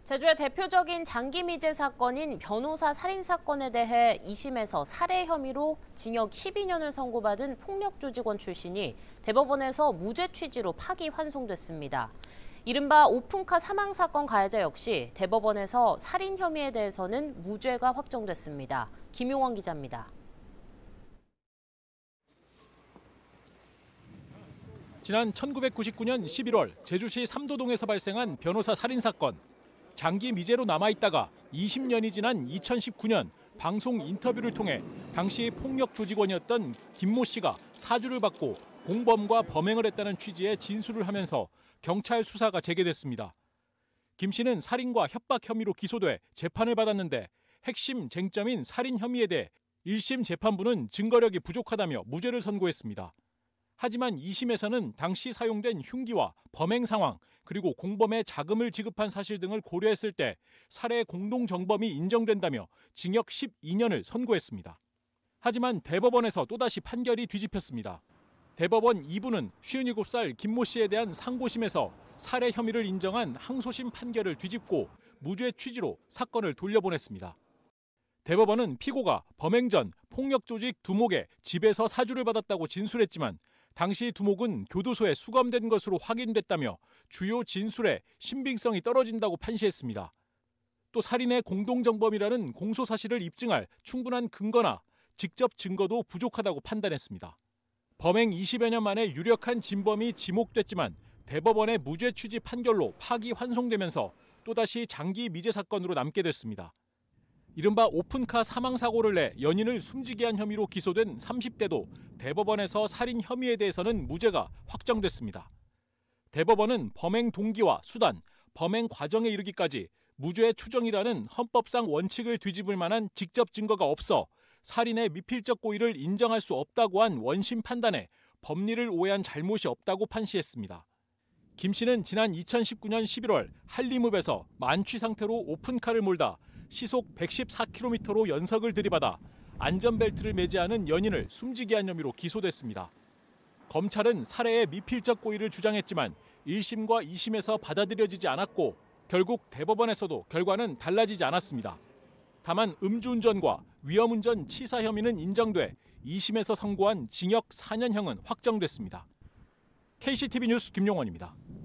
제주의 대표적인 장기 미제 사건인 변호사 살인 사건에 대해 2심에서 살해 혐의로 징역 12년을 선고받은 폭력조직원 출신이 대법원에서 무죄 취지로 파기환송됐습니다. 이른바 오픈카 사망 사건 가해자 역시 대법원에서 살인 혐의에 대해서는 무죄가 확정됐습니다. 김용원 기자입니다. 지난 1999년 11월 제주시 삼도동에서 발생한 변호사 살인 사건. 장기 미제로 남아있다가 20년이 지난 2019년 방송 인터뷰를 통해 당시 폭력 조직원이었던 김모 씨가 사주를 받고 공범과 범행을 했다는 취지의 진술을 하면서 경찰 수사가 재개됐습니다. 김 씨는 살인과 협박 혐의로 기소돼 재판을 받았는데 핵심 쟁점인 살인 혐의에 대해 1심 재판부는 증거력이 부족하다며 무죄를 선고했습니다. 하지만 2심에서는 당시 사용된 흉기와 범행 상황 그리고 공범의 자금을 지급한 사실 등을 고려했을 때 살해 공동정범이 인정된다며 징역 12년을 선고했습니다. 하지만 대법원에서 또다시 판결이 뒤집혔습니다. 대법원 2부는 57살 김모 씨에 대한 상고심에서 살해 혐의를 인정한 항소심 판결을 뒤집고 무죄 취지로 사건을 돌려보냈습니다. 대법원은 피고가 범행 전 폭력 조직 두목의 집에서 사주를 받았다고 진술했지만 당시 두목은 교도소에 수감된 것으로 확인됐다며 주요 진술에 신빙성이 떨어진다고 판시했습니다. 또 살인의 공동정범이라는 공소사실을 입증할 충분한 근거나 직접 증거도 부족하다고 판단했습니다. 범행 20여 년 만에 유력한 진범이 지목됐지만 대법원의 무죄 취지 판결로 파기환송되면서 또다시 장기 미제 사건으로 남게 됐습니다. 이른바 오픈카 사망 사고를 내 연인을 숨지게 한 혐의로 기소된 30대도 대법원에서 살인 혐의에 대해서는 무죄가 확정됐습니다. 대법원은 범행 동기와 수단, 범행 과정에 이르기까지 무죄 추정이라는 헌법상 원칙을 뒤집을 만한 직접 증거가 없어 살인의 미필적 고의를 인정할 수 없다고 한 원심 판단에 법리를 오해한 잘못이 없다고 판시했습니다. 김 씨는 지난 2019년 11월 한림읍에서 만취 상태로 오픈카를 몰다 시속 114km로 연석을 들이받아 안전벨트를 매지 않은 연인을 숨지게 한 혐의로 기소됐습니다. 검찰은 살해의 미필적 고의를 주장했지만 1심과 2심에서 받아들여지지 않았고 결국 대법원에서도 결과는 달라지지 않았습니다. 다만 음주운전과 위험운전 치사 혐의는 인정돼 2심에서 선고한 징역 4년형은 확정됐습니다. KCTV 뉴스 김용원입니다.